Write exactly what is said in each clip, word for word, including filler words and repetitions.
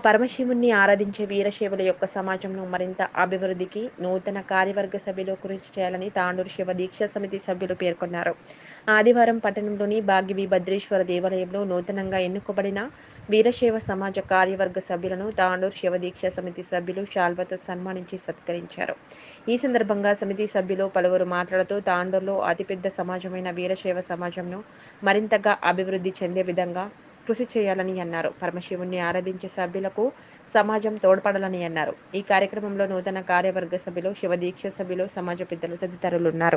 పరమశివుణ్ణి ఆరాధించే వీరశైవుల యొక్క సమాజంలో మరింత అభివృద్ధికి నూతన కార్యవర్గ సభ్యులు కృషి చేయాలని తాండూరు శివ దీక్షా సమితి సభ్యులు పేర్కొన్నారు. ఆదివారం పట్టణంలోని భాగ్యవి భద్రేశ్వర దేవాలయంలో నూతనంగా ఎన్నుకోబడిన వీరశైవ సమాజ కార్యవర్గ సభ్యులను తాండూరు శివ దీక్షా సమితి సభ్యులు శాల్వతో సన్మానించి సత్కరించారు. ఈ సందర్భంగా సమితి సభ్యులు పలువురు మాట్లాడుతూ తాండూరులో అతిపెద్ద సమాజమైన వీరశైవ సమాజంను మరింతగా అభివృద్ధి చెందే విధంగా కృషి చేయాలని అన్నారు. పరమశివుణ్ణి ఆరాధించే సభ్యులకు సమాజం తోడ్పడాలని అన్నారు. ఈ కార్యక్రమంలో నూతన కార్యవర్గ సభ్యులు, శివ దీక్ష సభ్యులు, సమాజ పెద్దలు తదితరులున్నారు.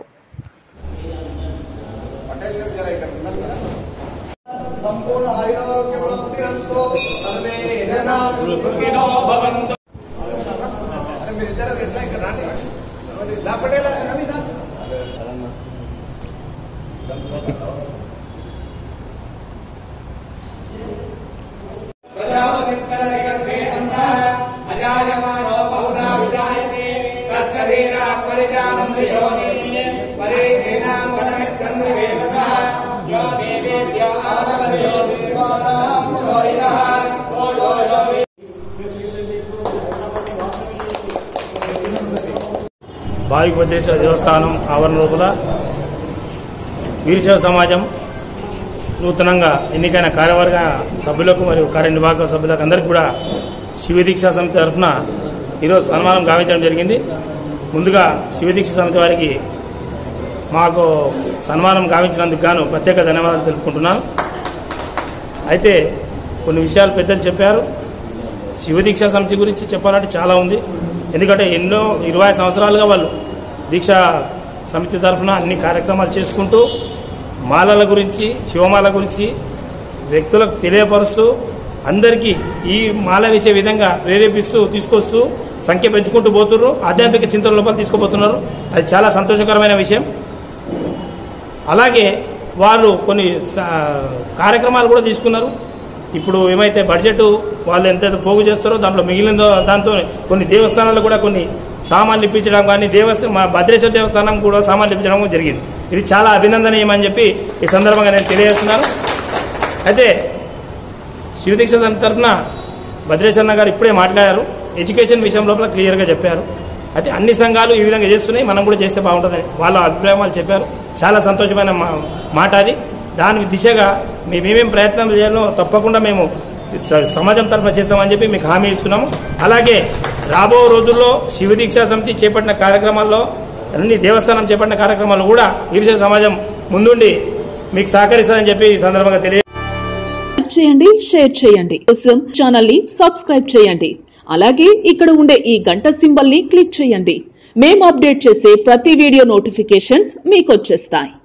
భాగ్యవి భద్రేశ్వర దేవస్థానం ఆవరణ లోపల వీరశైవ సమాజం నూతనంగా ఎన్నికైన కార్యవర్గ సభ్యులకు మరియు కార్యనిర్వాహక సభ్యులకు అందరికీ కూడా శివ దీక్షా సమితి తరఫున ఈరోజు సన్మానం గావించడం జరిగింది. ముందుగా శివ దీక్షా సమితి వారికి మాకు సన్మానం గావించినందుకు గాను ప్రత్యేక ధన్యవాదాలు తెలుపుకుంటున్నాను. అయితే కొన్ని విషయాలు పెద్దలు చెప్పారు. శివ దీక్షా సమితి గురించి చెప్పాలంటే చాలా ఉంది. ఎందుకంటే ఎన్నో ఇరవై సంవత్సరాలుగా వాళ్ళు దీక్షా సమితి తరఫున అన్ని కార్యక్రమాలు చేసుకుంటూ మాలల గురించి, శివమాల గురించి వ్యక్తులకు తెలియపరుస్తూ అందరికీ ఈ మాల వేసే విధంగా ప్రేరేపిస్తూ తీసుకొస్తూ సంఖ్య పెంచుకుంటూ పోతున్నారు. ఆధ్యాత్మిక చింతన లోపల తీసుకుపోతున్నారు. అది చాలా సంతోషకరమైన విషయం. అలాగే వారు కొన్ని కార్యక్రమాలు కూడా తీసుకున్నారు. ఇప్పుడు ఏమైతే బడ్జెట్ వాళ్ళు ఎంతైతే పోగు చేస్తారో దాంట్లో మిగిలిన దాంతో కొన్ని దేవస్థానాలు కూడా కొన్ని సామాన్లు ఇప్పించడం కానీ దేవస్థానం మా భద్రేశ్వర దేవస్థానం కూడా సామాన్లు ఇప్పించడం జరిగింది. ఇది చాలా అభినందనీయమని చెప్పి ఈ సందర్భంగా నేను తెలియజేస్తున్నాను. అయితే శివదీక్ష తరఫున భద్రేశ్వర గారు ఇప్పుడే మాట్లాడారు. ఎడ్యుకేషన్ విషయం లోపల క్లియర్గా చెప్పారు. అయితే అన్ని సంఘాలు ఈ విధంగా చేస్తున్నాయి, మనం కూడా చేస్తే బాగుంటుందని వాళ్ళ అభిప్రాయాలు చెప్పారు. చాలా సంతోషమైన మాట అది. దాని దిశగా మేమేమేం ప్రయత్నం చేయాలో తప్పకుండా మేము సమాజం తరఫున చేస్తామని చెప్పి మీకు హామీ ఇస్తున్నాము. అలాగే రాబో రోజుల్లో శివ దీక్షా సమితి చేపట్టిన కార్యక్రమాల్లో అన్ని దేవస్థానం చేపట్టిన కార్యక్రమాలు కూడా వీరశైవ సమాజం ముందుండి మీకు సహకరిస్తారని చెప్పి ఈ సందర్భంగా తెలియ చేయండి, షేర్ చేయండి. కోసం ఛానల్ ని సబ్స్క్రైబ్ చేయండి. అలాగే ఇక్కడ ఉండే ఈ గంట సింబల్ ని క్లిక్ చేయండి. మేము అప్డేట్ చేసే ప్రతి వీడియో నోటిఫికేషన్స్ మీకు వచ్చేస్తాయి.